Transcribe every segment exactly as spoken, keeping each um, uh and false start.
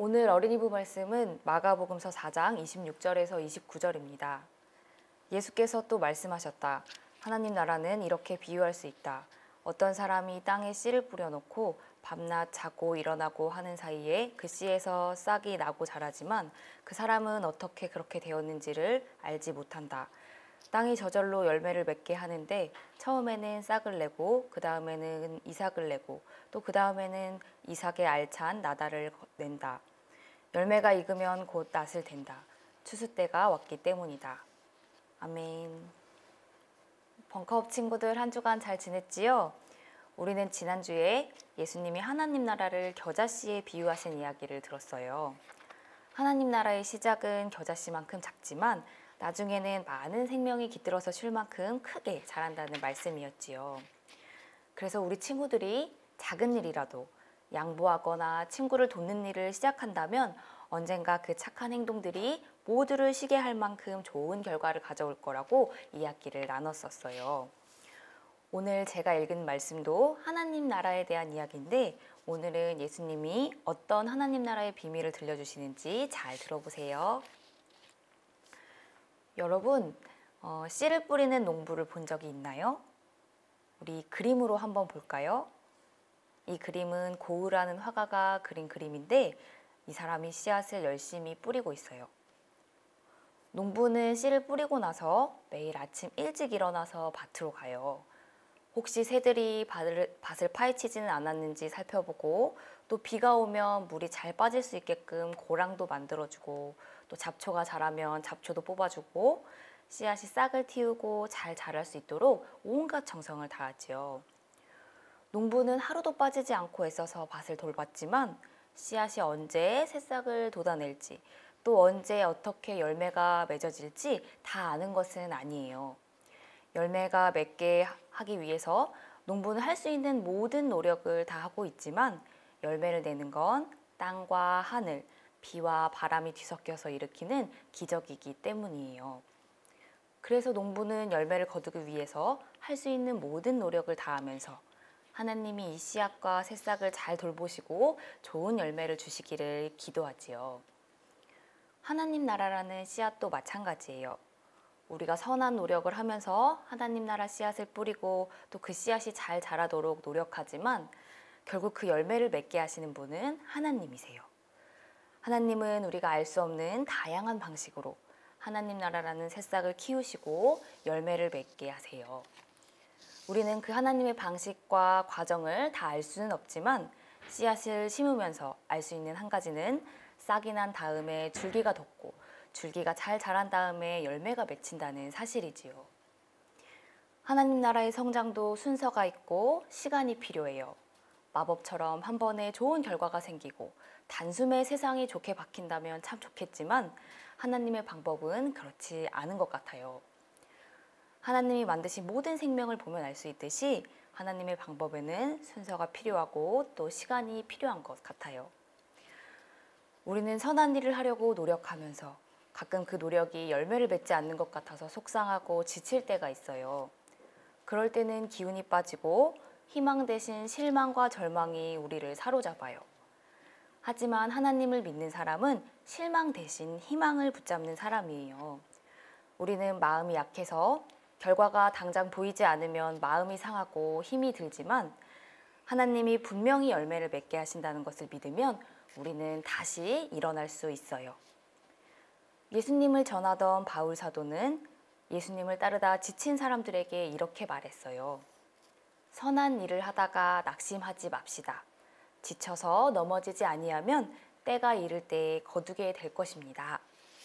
오늘 어린이부 말씀은 마가복음서 사 장 이십육 절에서 이십구 절입니다. 예수께서 또 말씀하셨다. 하나님 나라는 이렇게 비유할 수 있다. 어떤 사람이 땅에 씨를 뿌려놓고 밤낮 자고 일어나고 하는 사이에 그 씨에서 싹이 나고 자라지만 그 사람은 어떻게 그렇게 되었는지를 알지 못한다. 땅이 저절로 열매를 맺게 하는데 처음에는 싹을 내고 그 다음에는 이삭을 내고 또 그 다음에는 이삭의 알찬 나달을 낸다. 열매가 익으면 곧 낫을 된다. 추수 때가 왔기 때문이다. 아멘. 벙커업 친구들 한 주간 잘 지냈지요? 우리는 지난주에 예수님이 하나님 나라를 겨자씨에 비유하신 이야기를 들었어요. 하나님 나라의 시작은 겨자씨만큼 작지만 나중에는 많은 생명이 깃들어서 쉴 만큼 크게 자란다는 말씀이었지요. 그래서 우리 친구들이 작은 일이라도 양보하거나 친구를 돕는 일을 시작한다면 언젠가 그 착한 행동들이 모두를 쉬게 할 만큼 좋은 결과를 가져올 거라고 이야기를 나눴었어요. 오늘 제가 읽은 말씀도 하나님 나라에 대한 이야기인데 오늘은 예수님이 어떤 하나님 나라의 비밀을 들려주시는지 잘 들어보세요. 여러분, 어, 씨를 뿌리는 농부를 본 적이 있나요? 우리 그림으로 한번 볼까요? 이 그림은 고우라는 화가가 그린 그림인데 이 사람이 씨앗을 열심히 뿌리고 있어요. 농부는 씨를 뿌리고 나서 매일 아침 일찍 일어나서 밭으로 가요. 혹시 새들이 밭을, 밭을 파헤치지는 않았는지 살펴보고 또 비가 오면 물이 잘 빠질 수 있게끔 고랑도 만들어주고 또 잡초가 자라면 잡초도 뽑아주고 씨앗이 싹을 틔우고 잘 자랄 수 있도록 온갖 정성을 다하지요. 농부는 하루도 빠지지 않고 애써서 밭을 돌봤지만 씨앗이 언제 새싹을 돋아낼지 또 언제 어떻게 열매가 맺어질지 다 아는 것은 아니에요. 열매가 맺게 하기 위해서 농부는 할 수 있는 모든 노력을 다 하고 있지만 열매를 내는 건 땅과 하늘, 비와 바람이 뒤섞여서 일으키는 기적이기 때문이에요. 그래서 농부는 열매를 거두기 위해서 할 수 있는 모든 노력을 다하면서 하나님이 이 씨앗과 새싹을 잘 돌보시고 좋은 열매를 주시기를 기도하지요. 하나님 나라라는 씨앗도 마찬가지예요. 우리가 선한 노력을 하면서 하나님 나라 씨앗을 뿌리고 또 그 씨앗이 잘 자라도록 노력하지만 결국 그 열매를 맺게 하시는 분은 하나님이세요. 하나님은 우리가 알 수 없는 다양한 방식으로 하나님 나라라는 새싹을 키우시고 열매를 맺게 하세요. 우리는 그 하나님의 방식과 과정을 다 알 수는 없지만 씨앗을 심으면서 알 수 있는 한 가지는 싹이 난 다음에 줄기가 돋고 줄기가 잘 자란 다음에 열매가 맺힌다는 사실이지요. 하나님 나라의 성장도 순서가 있고 시간이 필요해요. 마법처럼 한 번에 좋은 결과가 생기고 단숨에 세상이 좋게 바뀐다면 참 좋겠지만 하나님의 방법은 그렇지 않은 것 같아요. 하나님이 만드신 모든 생명을 보면 알 수 있듯이 하나님의 방법에는 순서가 필요하고 또 시간이 필요한 것 같아요. 우리는 선한 일을 하려고 노력하면서 가끔 그 노력이 열매를 맺지 않는 것 같아서 속상하고 지칠 때가 있어요. 그럴 때는 기운이 빠지고 희망 대신 실망과 절망이 우리를 사로잡아요. 하지만 하나님을 믿는 사람은 실망 대신 희망을 붙잡는 사람이에요. 우리는 마음이 약해서 결과가 당장 보이지 않으면 마음이 상하고 힘이 들지만 하나님이 분명히 열매를 맺게 하신다는 것을 믿으면 우리는 다시 일어날 수 있어요. 예수님을 전하던 바울 사도는 예수님을 따르다 지친 사람들에게 이렇게 말했어요. 선한 일을 하다가 낙심하지 맙시다. 지쳐서 넘어지지 아니하면 때가 이를 때에 거두게 될 것입니다.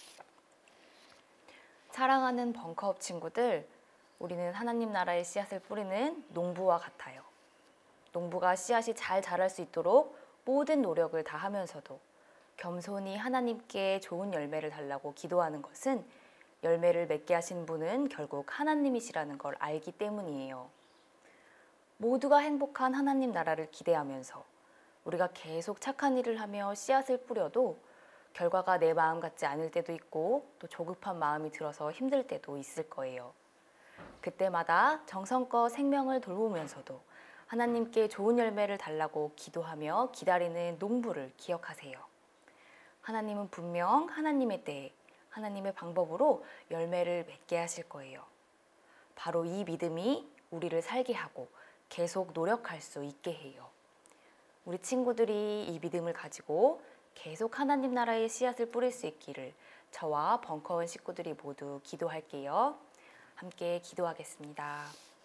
사랑하는 벙커업 친구들, 우리는 하나님 나라의 씨앗을 뿌리는 농부와 같아요. 농부가 씨앗이 잘 자랄 수 있도록 모든 노력을 다 하면서도 겸손히 하나님께 좋은 열매를 달라고 기도하는 것은 열매를 맺게 하신 분은 결국 하나님이시라는 걸 알기 때문이에요. 모두가 행복한 하나님 나라를 기대하면서 우리가 계속 착한 일을 하며 씨앗을 뿌려도 결과가 내 마음 같지 않을 때도 있고 또 조급한 마음이 들어서 힘들 때도 있을 거예요. 그때마다 정성껏 생명을 돌보면서도 하나님께 좋은 열매를 달라고 기도하며 기다리는 농부를 기억하세요. 하나님은 분명 하나님의 때에 하나님의 방법으로 열매를 맺게 하실 거예요. 바로 이 믿음이 우리를 살게 하고 계속 노력할 수 있게 해요. 우리 친구들이 이 믿음을 가지고 계속 하나님 나라의 씨앗을 뿌릴 수 있기를 저와 벙커원 식구들이 모두 기도할게요. 함께 기도하겠습니다.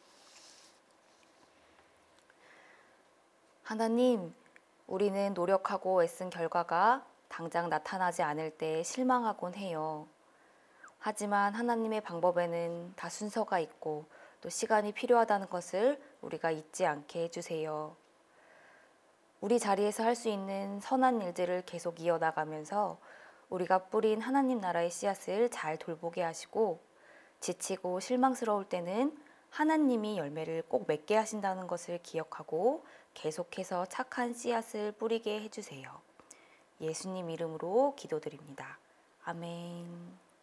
하나님, 우리는 노력하고 애쓴 결과가 당장 나타나지 않을 때 실망하곤 해요. 하지만 하나님의 방법에는 다 순서가 있고 또 시간이 필요하다는 것을 우리가 잊지 않게 해주세요. 우리 자리에서 할 수 있는 선한 일들을 계속 이어나가면서 우리가 뿌린 하나님 나라의 씨앗을 잘 돌보게 하시고 지치고 실망스러울 때는 하나님이 열매를 꼭 맺게 하신다는 것을 기억하고 계속해서 착한 씨앗을 뿌리게 해주세요. 예수님 이름으로 기도드립니다. 아멘.